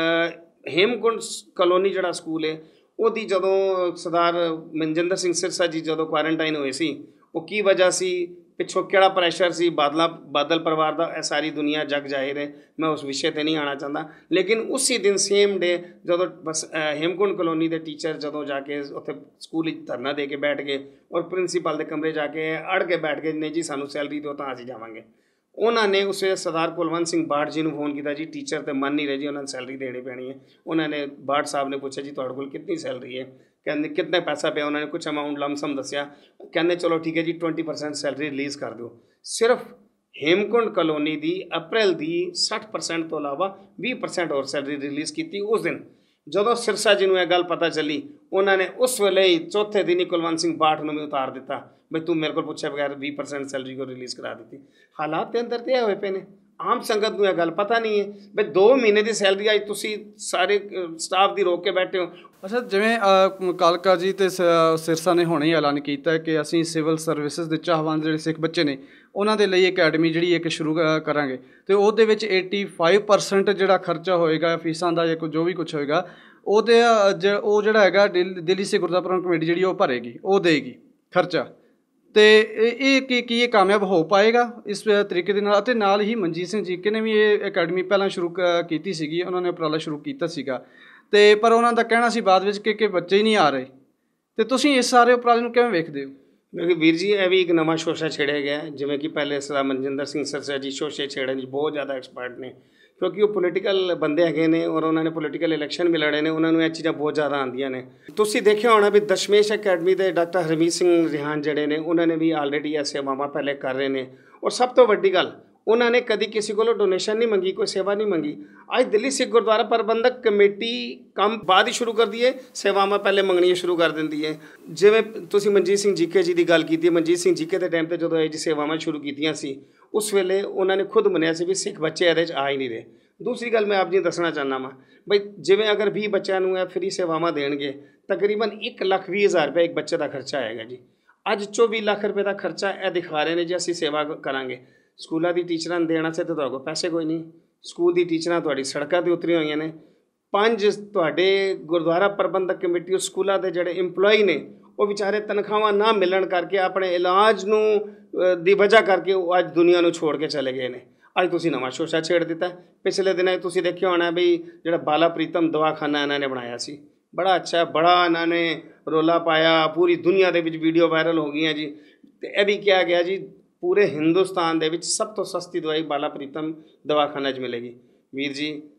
ਹੇਮਕੁੰਡ ਕਲੋਨੀ ਜਿਹੜਾ ਸਕੂਲ ਹੈ ਉਹਦੀ ਜਦੋਂ ਸਰਦਾਰ ਮਨਜਿੰਦਰ ਸਿੰਘ ਸਿਰਸਾ ਜੀ ਜਦੋਂ ਕੁਆਰੰਟਾਈਨ ਹੋਏ ਸੀ, ਉਹ ਕੀ ਵਜ੍ਹਾ ਸੀ, ਪਿੱਛੋਂ ਕਿਹੜਾ ਪ੍ਰੈਸ਼ਰ ਸੀ ਬਾਦਲ ਪਰਿਵਾਰ ਦਾ, ਇਹ ਸਾਰੀ ਦੁਨੀਆ ਜਗ ਜ਼ਾਹਿਰ ਹੈ, ਮੈਂ ਉਸ ਵਿਸ਼ੇ 'ਤੇ ਨਹੀਂ ਆਉਣਾ ਚਾਹੁੰਦਾ। ਲੇਕਿਨ ਉਸੇ ਦਿਨ ਸੇਮ ਡੇ ਜਦੋਂ ਬਸ ਹੇਮਕੁੰਡ ਕਲੋਨੀ ਦੇ ਟੀਚਰ ਜਦੋਂ ਜਾ ਕੇ ਉੱਥੇ ਸਕੂਲ ਵਿੱਚ ਧਰਨਾ ਦੇ ਕੇ ਬੈਠ ਗਏ ਔਰ ਪ੍ਰਿੰਸੀਪਲ ਦੇ ਕਮਰੇ ਜਾ ਕੇ ਅੜ ਕੇ ਬੈਠ ਗਏ, ਨਹੀਂ ਜੀ ਸਾਨੂੰ ਸੈਲਰੀ ਦਿਓ ਤਾਂ ਅਸੀਂ ਜਾਵਾਂਗੇ। ਉਹਨਾਂ ਨੇ ਉਸ ਵੇਲੇ ਸਰਦਾਰ ਕੁਲਵੰਤ ਸਿੰਘ ਬਾਠ ਜੀ ਨੂੰ ਫੋਨ ਕੀਤਾ, ਜੀ ਟੀਚਰ ਤੇ ਮੰਨ ਨਹੀਂ ਰਹੇ ਜੀ, ਉਹਨਾਂ ਨੂੰ ਸੈਲਰੀ ਦੇਣੀ ਪੈਣੀ ਹੈ। ਉਹਨਾਂ ਨੇ ਬਾਠ ਸਾਹਿਬ ਨੇ ਪੁੱਛਿਆ ਜੀ ਤੁਹਾਡੇ ਕੋਲ ਕਿੰਨੀ ਸੈਲਰੀ ਹੈ? ਕਹਿੰਦੇ ਕਿੰਨਾ ਪੈਸਾ ਪਿਆ? ਉਹਨਾਂ ਨੇ ਕੁਛ ਅਮਾਊਂਟ ਲਮਸਮ ਦੱਸਿਆ। ਕਹਿੰਦੇ ਚਲੋ ਠੀਕ ਹੈ ਜੀ 20% ਸੈਲਰੀ ਰਿਲੀਜ਼ ਕਰ ਦਿਓ। ਸਿਰਫ ਹੇਮਕੁੰਡ ਕਲੋਨੀ ਦੀ ਅਪ੍ਰੈਲ ਦੀ 60% ਤੋਂ ਇਲਾਵਾ 20% ਹੋਰ ਸੈਲਰੀ ਰਿਲੀਜ਼ ਕੀਤੀ। ਉਸ ਦਿਨ ਜਦੋਂ ਸਿਰਸਾ ਜੀ ਨੂੰ ਇਹ ਗੱਲ ਪਤਾ ਚੱਲੀ, ਉਹਨਾਂ ਨੇ ਉਸ ਵੇਲੇ ਹੀ ਚੌਥੇ ਦਿਨ ਹੀ ਕੁਲਵੰਤ ਸਿੰਘ ਬਾਠ ਨੂੰ ਵੀ ਉਤਾਰ ਦਿੱਤਾ, ਬਈ ਤੂੰ ਮੇਰੇ ਕੋਲ ਪੁੱਛਿਆ ਬਗੈਰ 20% ਸੈਲਰੀ ਕੋ ਰਿਲੀਜ਼ ਕਰਾ ਦਿੱਤੀ। ਹਾਲਾਤ ਦੇ ਅੰਦਰ ਤੇ ਇਹ ਹੋਏ ਪਏ ਨੇ, ਆਮ ਸੰਗਤ ਨੂੰ ਇਹ ਗੱਲ ਪਤਾ ਨਹੀਂ ਹੈ ਬਈ 2 ਮਹੀਨੇ ਦੀ ਸੈਲਰੀ ਅੱਜ ਤੁਸੀਂ ਸਾਰੇ ਸਟਾਫ ਦੀ ਰੋਕ ਕੇ ਬੈਠੇ ਹੋ। ਅੱਛਾ, ਜਿਵੇਂ ਕਾਲਕਾ ਜੀ ਅਤੇ ਸਿਰਸਾ ਨੇ ਹੁਣੇ ਹੀ ਐਲਾਨ ਕੀਤਾ ਹੈ ਕਿ ਅਸੀਂ ਸਿਵਲ ਸਰਵਿਸਿਜ਼ ਦੇ ਚਾਹਵਾਨ ਜਿਹੜੇ ਸਿੱਖ ਬੱਚੇ ਨੇ ਉਹਨਾਂ ਦੇ ਲਈ ਅਕੈਡਮੀ ਜਿਹੜੀ ਇੱਕ ਸ਼ੁਰੂ ਕਰਾਂਗੇ, ਅਤੇ ਉਹਦੇ ਵਿੱਚ 85% ਜਿਹੜਾ ਖਰਚਾ ਹੋਏਗਾ ਫੀਸਾਂ ਦਾ ਜਾਂ ਜੋ ਵੀ ਕੁਛ ਹੋਏਗਾ ਉਹਦੇ ਉਹ ਜਿਹੜਾ ਹੈਗਾ ਦਿੱਲੀ ਸਿੱਖ ਗੁਰਦੁਆਰਾ ਪ੍ਰਬੰਧਕ ਕਮੇਟੀ ਜਿਹੜੀ ਉਹ ਭਰੇਗੀ, ਉਹ ਦੇਗੀ ਖਰਚਾ। ਅਤੇ ਇਹ ਕੀ ਇਹ ਕਾਮਯਾਬ ਹੋ ਪਾਏਗਾ ਇਸ ਤਰੀਕੇ ਦੇ ਨਾਲ? ਅਤੇ ਨਾਲ ਹੀ ਮਨਜੀਤ ਸਿੰਘ ਜੀਕੇ ਨੇ ਵੀ ਇਹ ਅਕੈਡਮੀ ਪਹਿਲਾਂ ਸ਼ੁਰੂ ਕੀਤੀ ਸੀਗੀ, ਉਹਨਾਂ ਨੇ ਉਪਰਾਲਾ ਸ਼ੁਰੂ ਕੀਤਾ ਸੀਗਾ, ਅਤੇ ਪਰ ਉਹਨਾਂ ਦਾ ਕਹਿਣਾ ਸੀ ਬਾਅਦ ਵਿੱਚ ਕਿ ਬੱਚੇ ਹੀ ਨਹੀਂ ਆ ਰਹੇ। ਅਤੇ ਤੁਸੀਂ ਇਸ ਸਾਰੇ ਉਪਰਾਲੇ ਨੂੰ ਕਿਵੇਂ ਵੇਖਦੇ ਹੋ? ਕਿਉਂਕਿ ਵੀਰ ਜੀ ਇਹ ਵੀ ਇੱਕ ਨਵਾਂ ਸ਼ੋਸ਼ਾ ਛੇੜਿਆ ਗਿਆ, ਜਿਵੇਂ ਕਿ ਪਹਿਲੇ ਸਰਦਾਰ ਮਨਜਿੰਦਰ ਸਿੰਘ ਸਿਰਸਾ ਜੀ ਸ਼ੋਸ਼ੇ ਛੇੜਨ 'ਚ ਬਹੁਤ ਜ਼ਿਆਦਾ ਐਕਸਪਰਟ ਨੇ, ਕਿਉਂਕਿ ਉਹ ਪੋਲੀਟੀਕਲ ਬੰਦੇ ਹੈਗੇ ਨੇ ਔਰ ਉਹਨਾਂ ਨੇ ਪੋਲੀਟੀਕਲ ਇਲੈਕਸ਼ਨ ਵੀ ਲੜੇ ਨੇ, ਉਹਨਾਂ ਨੂੰ ਇਹ ਚੀਜ਼ਾਂ ਬਹੁਤ ਜ਼ਿਆਦਾ ਆਉਂਦੀਆਂ ਨੇ। ਤੁਸੀਂ ਦੇਖਿਆ ਹੋਣਾ ਵੀ ਦਸ਼ਮੇਸ਼ ਅਕੈਡਮੀ ਦੇ ਡਾਕਟਰ ਹਰਮੀਤ ਸਿੰਘ ਰਿਹਾਨ ਜਿਹੜੇ ਨੇ ਉਹਨਾਂ ਨੇ ਵੀ ਆਲਰੇਡੀ ਇਹ ਸੇਵਾਵਾਂ ਪਹਿਲੇ ਕਰ ਰਹੇ ਨੇ। ਔਰ ਸਭ ਤੋਂ ਵੱਡੀ ਗੱਲ, ਉਹਨਾਂ ਨੇ ਕਦੀ ਕਿਸੇ ਕੋਲੋਂ ਡੋਨੇਸ਼ਨ ਨਹੀਂ ਮੰਗੀ, ਕੋਈ ਸੇਵਾ ਨਹੀਂ ਮੰਗੀ। ਅੱਜ ਦਿੱਲੀ ਸਿੱਖ ਗੁਰਦੁਆਰਾ ਪ੍ਰਬੰਧਕ ਕਮੇਟੀ ਕੰਮ ਬਾਅਦ ਹੀ ਸ਼ੁਰੂ ਕਰਦੀ ਹੈ, ਸੇਵਾਵਾਂ ਪਹਿਲੇ ਮੰਗਣੀਆਂ ਸ਼ੁਰੂ ਕਰ ਦਿੰਦੀ ਹੈ। ਜਿਵੇਂ ਤੁਸੀਂ ਮਨਜੀਤ ਸਿੰਘ ਜੀਕੇ ਜੀ ਦੀ ਗੱਲ ਕੀਤੀ, ਮਨਜੀਤ ਸਿੰਘ ਜੀਕੇ ਦੇ ਟਾਈਮ 'ਤੇ ਜਦੋਂ ਇਹ ਜੀ ਸੇਵਾਵਾਂ ਸ਼ੁਰੂ ਕੀਤੀਆਂ ਸੀ, ਉਸ ਵੇਲੇ ਉਹਨਾਂ ਨੇ ਖੁਦ ਮੰਨਿਆ ਸੀ ਵੀ ਸਿੱਖ ਬੱਚੇ ਇਹਦੇ 'ਚ ਆ ਹੀ ਨਹੀਂ ਰਹੇ। ਦੂਸਰੀ ਗੱਲ ਮੈਂ ਆਪ ਜੀ ਦੱਸਣਾ ਚਾਹੁੰਦਾ ਵਾਂ ਬਈ ਜਿਵੇਂ ਅਗਰ 20 ਬੱਚਿਆਂ ਨੂੰ ਇਹ ਫਰੀ ਸੇਵਾਵਾਂ ਦੇਣਗੇ, ਤਕਰੀਬਨ 1,20,000 ਰੁਪਏ ਇੱਕ ਬੱਚੇ ਦਾ ਖਰਚਾ ਆਏਗਾ ਜੀ। ਅੱਜ 24 ਲੱਖ ਰੁਪਏ ਦਾ ਖਰਚਾ ਇਹ ਦਿਖਾ ਰਹੇ ਨੇ ਜੀ ਅਸੀਂ ਸੇਵਾ ਕਰਾਂਗੇ। ਸਕੂਲਾਂ ਦੀ ਟੀਚਰਾਂ ਨੂੰ ਦੇਣਾ ਸੀ ਤਾਂ ਤੁਹਾਡੇ ਕੋਲ ਪੈਸੇ ਕੋਈ ਨਹੀਂ, ਸਕੂਲ ਦੀ ਟੀਚਰਾਂ ਤੁਹਾਡੀ ਸੜਕਾਂ 'ਤੇ ਉਤਰੀਆਂ ਹੋਈਆਂ ਨੇ। 5 ਤੁਹਾਡੇ ਗੁਰਦੁਆਰਾ ਪ੍ਰਬੰਧਕ ਕਮੇਟੀ ਉਹ ਸਕੂਲਾਂ ਦੇ ਜਿਹੜੇ ਇੰਪਲੋਈ ਨੇ ਉਹ ਵਿਚਾਰੇ ਤਨਖਾਹਾਂ ਨਾ ਮਿਲਣ ਕਰਕੇ ਆਪਣੇ ਇਲਾਜ ਨੂੰ ਦੀ ਵਜ੍ਹਾ ਕਰਕੇ ਉਹ ਅੱਜ ਦੁਨੀਆ ਨੂੰ ਛੋੜ ਕੇ ਚਲੇ ਗਏ ਨੇ। ਅੱਜ ਤੁਸੀਂ ਨਵਾਂ ਸ਼ੋਸ਼ਾ ਛੇੜ ਦਿੱਤਾ। ਪਿਛਲੇ ਦਿਨਾਂ ਤੁਸੀਂ ਦੇਖਿਆ ਹੋਣਾ ਵੀ ਜਿਹੜਾ ਬਾਲਾ ਪ੍ਰੀਤਮ ਦਵਾਖਾਨਾ ਇਹਨਾਂ ਨੇ ਬਣਾਇਆ ਸੀ, ਬੜਾ ਅੱਛਾ, ਬੜਾ ਇਹਨਾਂ ਨੇ ਰੌਲਾ ਪਾਇਆ, ਪੂਰੀ ਦੁਨੀਆ ਦੇ ਵਿੱਚ ਵੀਡੀਓ ਵਾਇਰਲ ਹੋ ਗਈਆਂ ਜੀ। ਅਤੇ ਇਹ ਵੀ ਕਿਹਾ ਗਿਆ ਜੀ ਪੂਰੇ ਹਿੰਦੁਸਤਾਨ ਦੇ ਵਿੱਚ ਸਭ ਤੋਂ ਸਸਤੀ ਦਵਾਈ ਬਾਲਾ ਪ੍ਰੀਤਮ ਦਵਾਖਾਨਾ 'ਚ ਮਿਲੇਗੀ। ਵੀਰ ਜੀ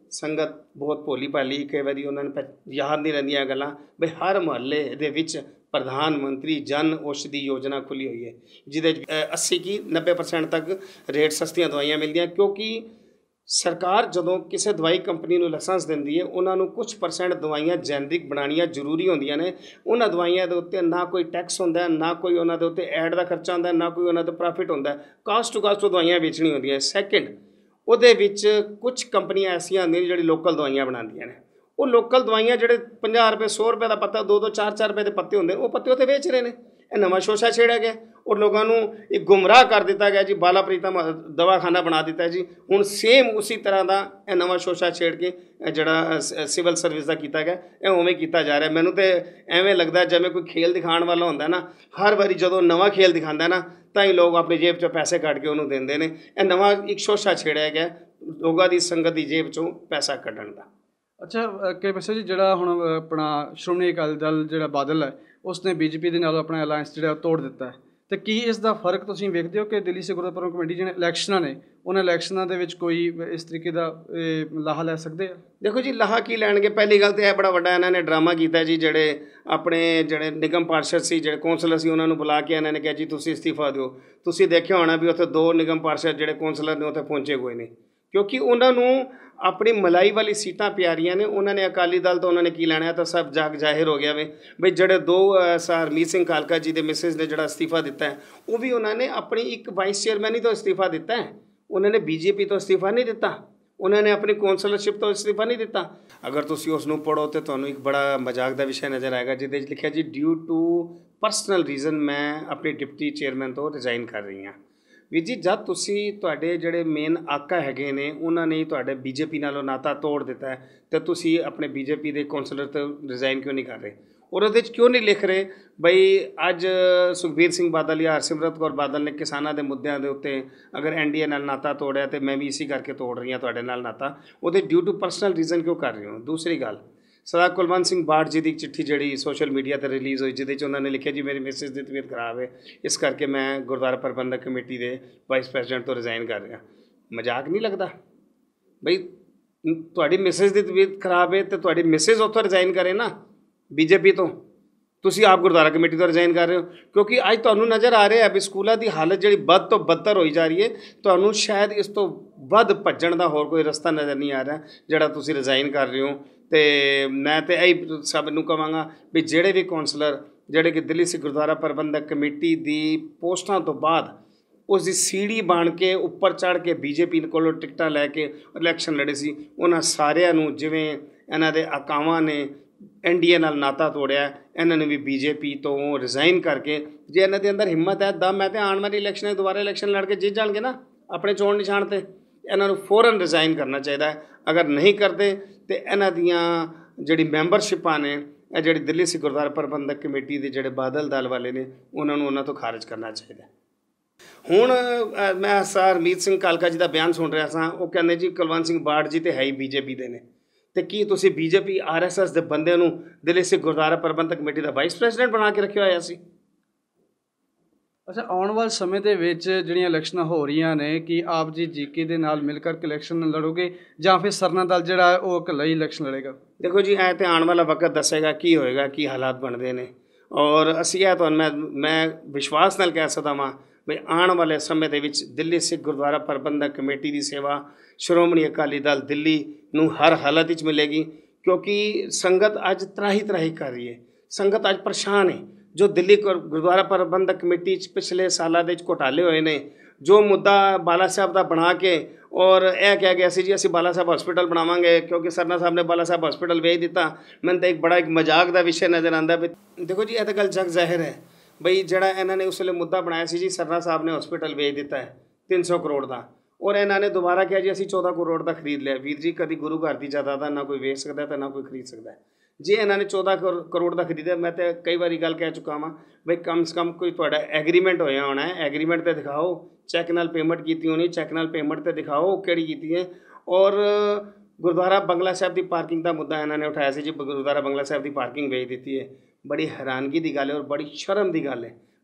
ਸੰਗਤ ਬਹੁਤ ਭੋਲੀ ਭਾਲੀ, ਕਈ ਵਾਰੀ ਉਹਨਾਂ ਨੂੰ ਯਾਦ ਨਹੀਂ ਰਹਿੰਦੀਆਂ ਗੱਲਾਂ ਬਈ ਹਰ ਮੁਹੱਲੇ ਦੇ ਵਿੱਚ ਪ੍ਰਧਾਨ ਮੰਤਰੀ ਜਨ ਔਸ਼ਧੀ ਯੋਜਨਾ ਖੁੱਲ੍ਹੀ ਹੋਈ ਹੈ, ਜਿਹਦੇ 'ਚ 80 ਕੀ 90% ਤੱਕ ਰੇਟ ਸਸਤੀਆਂ ਦਵਾਈਆਂ ਮਿਲਦੀਆਂ। ਕਿਉਂਕਿ ਸਰਕਾਰ ਜਦੋਂ ਕਿਸੇ ਦਵਾਈ ਕੰਪਨੀ ਨੂੰ ਲਾਇਸੈਂਸ ਦਿੰਦੀ ਹੈ, ਉਹਨਾਂ ਨੂੰ ਕੁਝ % ਦਵਾਈਆਂ ਜੈਨਰਿਕ ਬਣਾਉਣੀਆਂ ਜ਼ਰੂਰੀ ਹੁੰਦੀਆਂ ਨੇ। ਉਹਨਾਂ ਦਵਾਈਆਂ ਦੇ ਉੱਤੇ ਨਾ ਕੋਈ ਟੈਕਸ ਹੁੰਦਾ, ਨਾ ਕੋਈ ਉਹਨਾਂ ਦੇ ਉੱਤੇ ਐਡ ਦਾ ਖਰਚਾ ਹੁੰਦਾ, ਨਾ ਕੋਈ ਉਹਨਾਂ ਦਾ ਪ੍ਰੋਫਿਟ ਹੁੰਦਾ। ਕਾਸਟ ਟੂ ਕਾਸਟ ਦਵਾਈਆਂ ਵੇਚਣੀ ਹੁੰਦੀਆਂ। ਸੈਕਿੰਡ, ਉਹਦੇ ਵਿੱਚ ਕੁਝ ਕੰਪਨੀਆਂ ਐਸੀਆਂ ਹੁੰਦੀਆਂ ਜਿਹੜੀ ਲੋਕਲ ਦਵਾਈਆਂ ਬਣਾਉਂਦੀਆਂ ਨੇ। ਉਹ ਲੋਕਲ ਦਵਾਈਆਂ ਜਿਹੜੇ 50 ਰੁਪਏ 100 ਰੁਪਏ ਦਾ ਪੱਤਾ, 2-2 4-4 ਰੁਪਏ ਦੇ ਪੱਤੇ ਹੁੰਦੇ, ਉਹ ਪੱਤੇ ਉੱਥੇ ਵੇਚ ਰਹੇ ਨੇ। ਇਹ ਨਵਾਂ ਸ਼ੋਸ਼ਾ ਛੇੜਿਆ ਗਿਆ ਔਰ ਲੋਕਾਂ ਨੂੰ ਇੱਕ ਗੁੰਮਰਾਹ ਕਰ ਦਿੱਤਾ ਗਿਆ ਜੀ, ਬਾਲਾ ਪ੍ਰੀਤਮ ਦਵਾਖਾਨਾ ਬਣਾ ਦਿੱਤਾ ਜੀ। ਹੁਣ ਸੇਮ ਉਸੇ ਤਰ੍ਹਾਂ ਦਾ ਇਹ ਨਵਾਂ ਸ਼ੋਸ਼ਾ ਛੇੜ ਕੇ ਜਿਹੜਾ ਸਿਵਲ ਸਰਵਿਸ ਦਾ ਕੀਤਾ ਗਿਆ, ਇਹ ਉਵੇਂ ਕੀਤਾ ਜਾ ਰਿਹਾ। ਮੈਨੂੰ ਤਾਂ ਐਵੇਂ ਲੱਗਦਾ ਜਿਵੇਂ ਕੋਈ ਖੇਲ ਦਿਖਾਉਣ ਵਾਲਾ ਹੁੰਦਾ ਨਾ, ਹਰ ਵਾਰੀ ਜਦੋਂ ਨਵਾਂ ਖੇਲ ਦਿਖਾਉਂਦਾ ਨਾ ਤਾਂ ਹੀ ਲੋਕ ਆਪਣੀ ਜੇਬ 'ਚੋਂ ਪੈਸੇ ਕੱਢ ਕੇ ਉਹਨੂੰ ਦਿੰਦੇ ਨੇ। ਇਹ ਨਵਾਂ ਇੱਕ ਸ਼ੋਸ਼ਾ ਛੇੜਿਆ ਗਿਆ ਲੋਕਾਂ ਦੀ ਸੰਗਤ ਦੀ ਜੇਬ 'ਚੋਂ ਪੈਸਾ ਕੱਢਣ ਦਾ। ਅੱਛਾ ਕੇ ਬਸਾ ਜੀ, ਜਿਹੜਾ ਹੁਣ ਆਪਣਾ ਸ਼੍ਰੋਮਣੀ ਅਕਾਲੀ ਦਲ ਜਿਹੜਾ ਬਾਦਲ ਹੈ, ਉਸਨੇ ਬੀਜੇਪੀ ਦੇ ਨਾਲ ਆਪਣਾ ਅਲਾਇੰਸ ਜਿਹੜਾ ਤੋੜ ਦਿੱਤਾ ਹੈ, ਤੇ ਕੀ ਇਸ ਦਾ ਫਰਕ ਤੁਸੀਂ ਵੇਖਦੇ ਹੋ ਕਿ ਦਿੱਲੀ ਸਿੱਖ ਗੁਰਦੁਆਰਾ ਪ੍ਰਬੰਧਕ ਕਮੇਟੀ ਜਿਹੜੇ ਇਲੈਕਸ਼ਨਾਂ ਨੇ, ਉਹਨਾਂ ਇਲੈਕਸ਼ਨਾਂ ਦੇ ਵਿੱਚ ਕੋਈ ਇਸ ਤਰੀਕੇ ਦਾ ਲਾਹਾ ਲੈ ਸਕਦੇ ਆ? ਦੇਖੋ ਜੀ, ਲਾਹਾ ਕੀ ਲੈਣਗੇ? ਪਹਿਲੀ ਗੱਲ ਤਾਂ ਇਹ ਬੜਾ ਵੱਡਾ ਇਹਨਾਂ ਨੇ ਡਰਾਮਾ ਕੀਤਾ ਜੀ। ਜਿਹੜੇ ਨਿਗਮ ਪਾਰਸ਼ਦ ਸੀ, ਜਿਹੜੇ ਕੌਂਸਲਰ ਸੀ, ਉਹਨਾਂ ਨੂੰ ਬੁਲਾ ਕੇ ਇਹਨਾਂ ਨੇ ਕਿਹਾ ਜੀ ਤੁਸੀਂ ਅਸਤੀਫਾ ਦਿਓ। ਤੁਸੀਂ ਦੇਖਿਆ ਹੋਣਾ ਵੀ ਉੱਥੇ 2 ਨਿਗਮ ਪਾਰਸ਼ਦ ਜਿਹੜੇ ਕੌਂਸਲਰ ਨੇ ਉੱਥੇ ਪਹੁੰਚੇ ਹੋਏ ਨੇ, ਕਿਉਂਕਿ ਉਹਨਾਂ ਨੂੰ ਆਪਣੀ ਮਲਾਈ ਵਾਲੀ ਸੀਟਾਂ ਪਿਆਰੀਆਂ ਨੇ। ਉਹਨਾਂ ਨੇ ਅਕਾਲੀ ਦਲ ਤੋਂ ਉਹਨਾਂ ਨੇ ਕੀ ਲੈਣਾ, ਤਾਂ ਸਭ ਜਗ ਜ਼ਾਹਿਰ ਹੋ ਗਿਆ ਵੇ ਬਈ ਜਿਹੜੇ 2 ਹਰਮੀਤ ਸਿੰਘ ਕਾਲਕਾ ਜੀ ਦੇ ਮਿਸਿਸ ਨੇ ਜਿਹੜਾ ਅਸਤੀਫਾ ਦਿੱਤਾ ਹੈ, ਉਹ ਵੀ ਉਹਨਾਂ ਨੇ ਆਪਣੀ ਇੱਕ ਵਾਈਸ ਚੇਅਰਮੈਨੀ ਤੋਂ ਅਸਤੀਫਾ ਦਿੱਤਾ ਹੈ। ਉਹਨਾਂ ਨੇ ਬੀਜੇਪੀ ਤੋਂ ਅਸਤੀਫਾ ਨਹੀਂ ਦਿੱਤਾ, ਉਹਨਾਂ ਨੇ ਆਪਣੀ ਕੌਂਸਲਰਸ਼ਿਪ ਤੋਂ ਅਸਤੀਫਾ ਨਹੀਂ ਦਿੱਤਾ। ਅਗਰ ਤੁਸੀਂ ਉਸ ਨੂੰ ਪੜ੍ਹੋ ਤਾਂ ਤੁਹਾਨੂੰ ਇੱਕ ਬੜਾ ਮਜ਼ਾਕ ਦਾ ਵਿਸ਼ਾ ਨਜ਼ਰ ਆਏਗਾ, ਜਿਹਦੇ 'ਚ ਲਿਖਿਆ ਜੀ ਡਿਊ ਟੂ ਪਰਸਨਲ ਰੀਜ਼ਨ ਮੈਂ ਆਪਣੀ ਡਿਪਟੀ ਚੇਅਰਮੈਨ ਤੋਂ ਰਿਜ਼ਾਈਨ ਕਰ ਰਹੀ ਹਾਂ। ਵੀਰ ਜੀ, ਜਦ ਤੁਸੀਂ ਤੁਹਾਡੇ ਜਿਹੜੇ ਮੇਨ ਆਕਾ ਹੈਗੇ ਨੇ ਉਹਨਾਂ ਨੇ ਤੁਹਾਡੇ ਬੀਜੇਪੀ ਨਾਲੋਂ ਨਾਤਾ ਤੋੜ ਦਿੱਤਾ ਹੈ, ਅਤੇ ਤੁਸੀਂ ਆਪਣੇ ਬੀਜੇਪੀ ਦੇ ਕੌਂਸਲਰ ਤੋਂ ਰਿਜ਼ਾਈਨ ਕਿਉਂ ਨਹੀਂ ਕਰ ਰਹੇ? ਔਰ ਉਹਦੇ 'ਚ ਕਿਉਂ ਨਹੀਂ ਲਿਖ ਰਹੇ ਬਈ ਅੱਜ ਸੁਖਬੀਰ ਸਿੰਘ ਬਾਦਲ ਜਾਂ ਹਰਸਿਮਰਤ ਕੌਰ ਬਾਦਲ ਨੇ ਕਿਸਾਨਾਂ ਦੇ ਮੁੱਦਿਆਂ ਦੇ ਉੱਤੇ ਅਗਰ ਐਨਡੀਏ ਨਾਲ ਨਾਤਾ ਤੋੜਿਆ ਅਤੇ ਮੈਂ ਵੀ ਇਸੇ ਕਰਕੇ ਤੋੜ ਰਹੀ ਹਾਂ ਤੁਹਾਡੇ ਨਾਲ ਨਾਤਾ, ਉਹਦੇ ਡਿਊ ਟੂ ਪਰਸਨਲ ਰੀਜ਼ਨ ਕਿਉਂ ਕਰ ਰਹੇ ਹੋ? ਦੂਸਰੀ ਗੱਲ, ਸਰਦਾਰ ਕੁਲਵੰਤ ਸਿੰਘ ਬਾੜ ਜੀ ਦੀ ਇੱਕ ਚਿੱਠੀ ਜਿਹੜੀ ਸੋਸ਼ਲ ਮੀਡੀਆ 'ਤੇ ਰਿਲੀਜ਼ ਹੋਈ, ਜਿਹਦੇ 'ਚ ਉਹਨਾਂ ਨੇ ਲਿਖਿਆ ਜੀ ਮੇਰੀ ਮਿਸਿਸ ਦੀ ਤਬੀਅਤ ਖਰਾਬ ਹੈ, ਇਸ ਕਰਕੇ ਮੈਂ ਗੁਰਦੁਆਰਾ ਪ੍ਰਬੰਧਕ ਕਮੇਟੀ ਦੇ ਵਾਈਸ ਪ੍ਰੈਜ਼ੀਡੈਂਟ ਤੋਂ ਰਿਜ਼ਾਈਨ ਕਰ ਰਿਹਾ। ਮਜ਼ਾਕ ਨਹੀਂ ਲੱਗਦਾ ਬਈ? ਤੁਹਾਡੀ ਮਿਸਿਸ ਦੀ ਤਬੀਅਤ ਖਰਾਬ ਹੈ ਅਤੇ ਤੁਹਾਡੀ ਮਿਸਿਸ ਉੱਥੋਂ ਰਿਜ਼ਾਈਨ ਕਰੇ ਨਾ ਬੀਜੇਪੀ ਤੋਂ, ਤੁਸੀਂ ਆਪ ਗੁਰਦੁਆਰਾ ਕਮੇਟੀ ਤੋਂ ਰਿਜ਼ਾਈਨ ਕਰ ਰਹੇ ਹੋ। ਕਿਉਂਕਿ ਅੱਜ ਤੁਹਾਨੂੰ ਨਜ਼ਰ ਆ ਰਿਹਾ ਵੀ ਸਕੂਲਾਂ ਦੀ ਹਾਲਤ ਜਿਹੜੀ ਵੱਧ ਤੋਂ ਬੱਤਰ ਹੋਈ ਜਾ ਰਹੀ ਹੈ। ਤੁਹਾਨੂੰ ਸ਼ਾਇਦ ਇਸ ਤੋਂ ਵੱਧ ਭੱਜਣ ਦਾ ਹੋਰ ਕੋਈ ਰਸਤਾ ਨਜ਼ਰ ਨਹੀਂ ਆ ਰਿਹਾ ਜਿਹੜਾ ਤੁਸੀਂ ਰਿਜ਼ਾਈਨ ਕਰ ਰਹੇ ਹੋ। ਅਤੇ ਮੈਂ ਤਾਂ ਇਹੀ ਸਭ ਨੂੰ ਕਹਾਂਗਾ ਵੀ ਜਿਹੜੇ ਵੀ ਕੌਂਸਲਰ ਜਿਹੜੇ ਕਿ ਦਿੱਲੀ ਸਿੱਖ ਗੁਰਦੁਆਰਾ ਪ੍ਰਬੰਧਕ ਕਮੇਟੀ ਦੀ ਪੋਸਟਾਂ ਤੋਂ ਬਾਅਦ ਉਸ ਦੀ ਸੀੜੀ ਬਣ ਕੇ ਉੱਪਰ ਚੜ੍ਹ ਕੇ ਬੀਜੇਪੀ ਕੋਲੋਂ ਟਿਕਟਾਂ ਲੈ ਕੇ ਇਲੈਕਸ਼ਨ ਲੜੇ ਸੀ, ਉਹਨਾਂ ਸਾਰਿਆਂ ਨੂੰ ਜਿਵੇਂ ਇਹਨਾਂ ਦੇ ਆਕਾਵਾਂ ਨੇ ਐਨਡੀਏ ਨਾਲ ਨਾਤਾ ਤੋੜਿਆ, ਇਹਨਾਂ ਨੇ ਵੀ ਬੀਜੇਪੀ ਤੋਂ ਰਿਜ਼ਾਈਨ ਕਰਕੇ, ਜੇ ਇਹਨਾਂ ਦੇ ਅੰਦਰ ਹਿੰਮਤ ਹੈ, ਦਮ ਹੈ, ਤਾਂ ਆਉਣ ਵਾਲੀ ਇਲੈਕਸ਼ਨ ਦੁਬਾਰਾ ਇਲੈਕਸ਼ਨ ਲੜ ਕੇ ਜਿੱਤ ਜਾਣਗੇ ਨਾ ਆਪਣੇ ਚੋਣ ਨਿਸ਼ਾਨ 'ਤੇ। ਇਹਨਾਂ ਨੂੰ ਫੌਰਨ ਰਿਜ਼ਾਈਨ ਕਰਨਾ ਚਾਹੀਦਾ ਹੈ। ਅਗਰ ਨਹੀਂ ਕਰਦੇ ਤਾਂ ਇਹਨਾਂ ਦੀਆਂ ਜਿਹੜੀ ਮੈਂਬਰਸ਼ਿਪਾਂ ਨੇ, ਇਹ ਜਿਹੜੀ ਦਿੱਲੀ ਸਿੱਖ ਗੁਰਦੁਆਰਾ ਪ੍ਰਬੰਧਕ ਕਮੇਟੀ ਦੇ ਜਿਹੜੇ ਬਾਦਲ ਦਲ ਵਾਲੇ ਨੇ, ਉਹਨਾਂ ਨੂੰ ਉਹਨਾਂ ਤੋਂ ਖਾਰਜ ਕਰਨਾ ਚਾਹੀਦਾ। ਹੁਣ ਮੈਂ ਹਰਮੀਤ ਸਿੰਘ ਕਾਲਕਾ ਜੀ ਦਾ ਬਿਆਨ ਸੁਣ ਰਿਹਾ ਸਾਂ, ਉਹ ਕਹਿੰਦੇ ਜੀ ਕੁਲਵੰਤ ਸਿੰਘ ਬਾੜ ਜੀ ਤਾਂ ਹੈ ਹੀ ਬੀਜੇਪੀ ਦੇ ਨੇ, ਅਤੇ ਕੀ ਤੁਸੀਂ ਬੀਜੇਪੀ RSS ਦੇ ਬੰਦੇ ਨੂੰ ਦਿੱਲੀ ਸਿੱਖ ਗੁਰਦੁਆਰਾ ਪ੍ਰਬੰਧਕ ਕਮੇਟੀ ਦਾ ਵਾਈਸ ਪ੍ਰੈਜ਼ੀਡੈਂਟ ਬਣਾ ਕੇ ਰੱਖਿਆ ਹੋਇਆ ਸੀ? ਅੱਛਾ, ਆਉਣ ਵਾਲੇ ਸਮੇਂ ਦੇ ਵਿੱਚ ਜਿਹੜੀਆਂ ਇਲੈਕਸ਼ਨਾਂ ਹੋ ਰਹੀਆਂ ਨੇ, ਕਿ ਆਪ ਜੀ ਜੀਕੇ ਦੇ ਨਾਲ ਮਿਲ ਕਰਕੇ ਇਲੈਕਸ਼ਨ ਲੜੋਗੇ ਜਾਂ ਫਿਰ ਸਰਨਾ ਦਲ ਜਿਹੜਾ ਉਹ ਇਕੱਲਾ ਹੀ ਇਲੈਕਸ਼ਨ ਲੜੇਗਾ? ਦੇਖੋ ਜੀ, ਇਹ ਤਾਂ ਆਉਣ ਵਾਲਾ ਵਕਤ ਦੱਸੇਗਾ ਕੀ ਹੋਏਗਾ, ਕੀ ਹਾਲਾਤ ਬਣਦੇ ਨੇ। ਔਰ ਅਸੀਂ ਇਹ ਤੁਹਾਨੂੰ ਮੈਂ ਵਿਸ਼ਵਾਸ ਨਾਲ ਕਹਿ ਸਕਦਾ ਵਾਂ ਵੀ ਆਉਣ ਵਾਲੇ ਸਮੇਂ ਦੇ ਵਿੱਚ ਦਿੱਲੀ ਸਿੱਖ ਗੁਰਦੁਆਰਾ ਪ੍ਰਬੰਧਕ ਕਮੇਟੀ ਦੀ ਸੇਵਾ ਸ਼੍ਰੋਮਣੀ ਅਕਾਲੀ ਦਲ ਦਿੱਲੀ ਨੂੰ ਹਰ ਹਾਲਤ ਵਿੱਚ ਮਿਲੇਗੀ। ਕਿਉਂਕਿ ਸੰਗਤ ਅੱਜ ਤਰਾਹੀ ਕਰ ਰਹੀ ਹੈ, ਸੰਗਤ ਅੱਜ ਪਰੇਸ਼ਾਨ ਹੈ। ਜੋ ਦਿੱਲੀ ਗੁਰਦੁਆਰਾ ਪ੍ਰਬੰਧਕ ਕਮੇਟੀ 'ਚ ਪਿਛਲੇ ਸਾਲਾਂ ਦੇ ਵਿੱਚ ਘੁਟਾਲੇ ਹੋਏ ਨੇ, ਜੋ ਮੁੱਦਾ ਬਾਲਾ ਸਾਹਿਬ ਦਾ ਬਣਾ ਕੇ ਔਰ ਇਹ ਕਿਹਾ ਗਿਆ ਸੀ ਜੀ ਅਸੀਂ ਬਾਲਾ ਸਾਹਿਬ ਹਸਪੀਟਲ ਬਣਾਵਾਂਗੇ, ਕਿਉਂਕਿ ਸਰਨਾ ਸਾਹਿਬ ਨੇ ਬਾਲਾ ਸਾਹਿਬ ਹਸਪੀਟਲ ਵੇਚ ਦਿੱਤਾ। ਮੈਨੂੰ ਤਾਂ ਇੱਕ ਮਜ਼ਾਕ ਦਾ ਵਿਸ਼ਾ ਨਜ਼ਰ ਆਉਂਦਾ ਵੀ ਦੇਖੋ ਜੀ, ਇਹ ਤਾਂ ਗੱਲ ਜਗ ਜ਼ਾਹਿਰ ਹੈ ਬਈ ਜਿਹੜਾ ਇਹਨਾਂ ਨੇ ਉਸ ਵੇਲੇ ਮੁੱਦਾ ਬਣਾਇਆ ਸੀ ਜੀ ਸਰਨਾ ਸਾਹਿਬ ਨੇ ਹਸਪੀਟਲ ਵੇਚ ਦਿੱਤਾ ਹੈ 300 ਕਰੋੜ ਦਾ, ਔਰ ਇਹਨਾਂ ਨੇ ਦੁਬਾਰਾ ਕਿਹਾ ਜੀ ਅਸੀਂ 14 ਕਰੋੜ ਦਾ ਖਰੀਦ ਲਿਆ। ਵੀਰ ਜੀ, ਕਦੀ ਗੁਰੂ ਘਰ ਦੀ ਜਾਇਦਾਦ ਨਾ ਕੋਈ ਵੇਚ ਸਕਦਾ ਤਾਂ ਨਾ ਕੋਈ ਖਰੀਦ ਸਕਦਾ। ਜੇ ਇਹਨਾਂ ਨੇ 14 ਕਰੋੜ ਦਾ ਖਰੀਦਿਆ, ਮੈਂ ਤਾਂ ਕਈ ਵਾਰੀ ਗੱਲ ਕਹਿ ਚੁੱਕਾ ਵਾਂ ਬਈ ਕਮ ਸੇ ਕਮ ਕੋਈ ਤੁਹਾਡਾ ਐਗਰੀਮੈਂਟ ਹੋਇਆ ਹੋਣਾ ਹੈ, ਐਗਰੀਮੈਂਟ 'ਤੇ ਦਿਖਾਓ, ਚੈੱਕ ਨਾਲ ਪੇਮੈਂਟ ਕੀਤੀ ਹੋਣੀ, ਚੈੱਕ ਨਾਲ ਪੇਮੈਂਟ 'ਤੇ ਦਿਖਾਓ ਕਿਹੜੀ ਕੀਤੀ ਹੈ। ਔਰ ਗੁਰਦੁਆਰਾ ਬੰਗਲਾ ਸਾਹਿਬ ਦੀ ਪਾਰਕਿੰਗ ਦਾ ਮੁੱਦਾ ਇਹਨਾਂ ਨੇ ਉਠਾਇਆ ਸੀ ਜੀ, ਗੁਰਦੁਆਰਾ ਬੰਗਲਾ ਸਾਹਿਬ ਦੀ ਪਾਰਕਿੰਗ ਵੇਚ ਦਿੱਤੀ ਹੈ। ਬੜੀ ਹੈਰਾਨਗੀ ਦੀ ਗੱਲ ਹੈ ਔਰ ਬੜੀ ਸ਼ਰਮ ਦੀ ਗੱਲ ਹੈ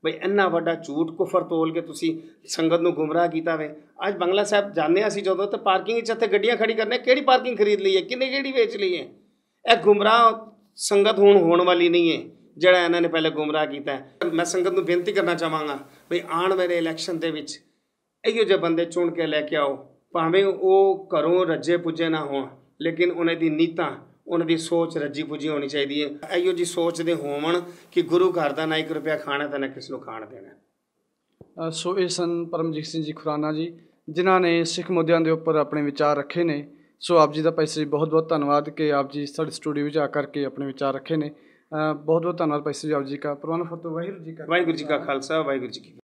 ਬਈ ਇੰਨਾ ਵੱਡਾ ਝੂਠ ਕੁਫਰ ਤੋਲ ਕੇ ਤੁਸੀਂ ਸੰਗਤ ਨੂੰ ਗੁੰਮਰਾਹ ਕੀਤਾ ਵੇ। ਅੱਜ ਬੰਗਲਾ ਸਾਹਿਬ ਜਾਂਦੇ ਹਾਂ ਅਸੀਂ ਜਦੋਂ, ਤਾਂ ਪਾਰਕਿੰਗ 'ਚ ਇੱਥੇ ਗੱਡੀਆਂ ਖੜੀ ਕਰਨੇ, ਕਿਹੜੀ ਪਾਰਕਿੰਗ ਖਰੀਦ ਲਈ ਹੈ, ਕਿਹੜੀ ਵੇਚ ਲਈ ਹੈ। ਇਹ ਗੁੰਮਰਾਹ ਸੰਗਤ ਹੁਣ ਹੋਣ ਵਾਲੀ ਨਹੀਂ ਹੈ ਜਿਹੜਾ ਇਹਨਾਂ ਨੇ ਪਹਿਲੇ ਗੁੰਮਰਾਹ ਕੀਤਾ। ਮੈਂ ਸੰਗਤ ਨੂੰ ਬੇਨਤੀ ਕਰਨਾ ਚਾਹਾਂਗਾ ਵੀ ਆਉਣ ਵਾਲੇ ਇਲੈਕਸ਼ਨ ਦੇ ਵਿੱਚ ਇਹੋ ਜਿਹੇ ਬੰਦੇ ਚੁਣ ਕੇ ਲੈ ਕੇ ਆਓ, ਭਾਵੇਂ ਉਹ ਘਰੋਂ ਰੱਜੇ ਪੁੱਜੇ ਨਾ ਹੋਣ, ਲੇਕਿਨ ਉਹਨਾਂ ਦੀ ਨੀਤਾਂ, ਉਹਨਾਂ ਦੀ ਸੋਚ ਰੱਜੀ ਪੁੱਜੀ ਹੋਣੀ ਚਾਹੀਦੀ ਹੈ। ਇਹੋ ਜਿਹੀ ਸੋਚ ਦੇ ਹੋਵਣ ਕਿ ਗੁਰੂ ਘਰ ਦਾ ਨਾ 1 ਰੁਪਇਆ ਖਾਣਾ ਤਾਂ ਨਾ ਕਿਸ ਨੂੰ ਖਾਣ ਦੇਣਾ। ਸੋ ਇਹ ਸਨ ਪਰਮਜੀਤ ਸਿੰਘ ਜੀ ਖੁਰਾਨਾ ਜੀ, ਜਿਨ੍ਹਾਂ ਨੇ ਸਿੱਖ ਮੁੱਦਿਆਂ ਦੇ ਉੱਪਰ ਆਪਣੇ ਵਿਚਾਰ ਰੱਖੇ ਨੇ। ਸੋ ਆਪ ਜੀ ਦਾ ਭਾਈ ਸਾਹਿਬ ਬਹੁਤ ਬਹੁਤ ਧੰਨਵਾਦ ਕਿ ਆਪ ਜੀ ਸਾਡੇ ਸਟੂਡੀਓ ਵਿੱਚ ਆ ਕਰਕੇ ਆਪਣੇ ਵਿਚਾਰ ਰੱਖੇ ਨੇ। ਬਹੁਤ ਬਹੁਤ ਧੰਨਵਾਦ ਭਾਈ ਸਾਹਿਬ ਆਪ ਜੀ ਦਾ। ਪ੍ਰਵਾਨ ਫਤਿਹ। ਵਾਹਿਗੁਰੂ ਜੀ ਕਾ ਖਾਲਸਾ, ਵਾਹਿਗੁਰੂ ਜੀ ਕੀ